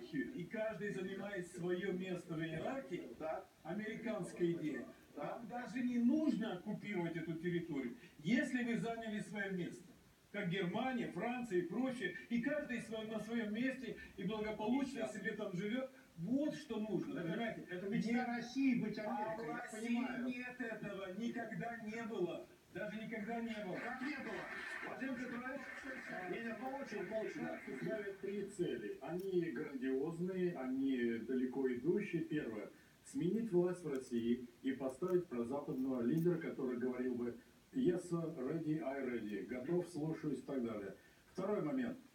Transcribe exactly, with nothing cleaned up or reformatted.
иерархию, и каждый занимает свое место в иерархии, американская идея. Вам даже не нужно оккупировать эту территорию, если вы заняли свое место. Как Германия, Франция и прочее. И каждый на своем месте и благополучно себе там живет. Вот что нужно. Это, это мечта России быть Америкой, а в я России понимаю. нет этого. Никогда не было. Даже никогда не было. Как не было? Владимир Петрович, нет, ну очень, очень. Ставят три цели. Они грандиозные, они далеко идущие. Первое. Сменить власть в России и поставить прозападного лидера, который говорил бы «Yes, ready, I ready», «Готов, слушаюсь» и так далее. Второй момент.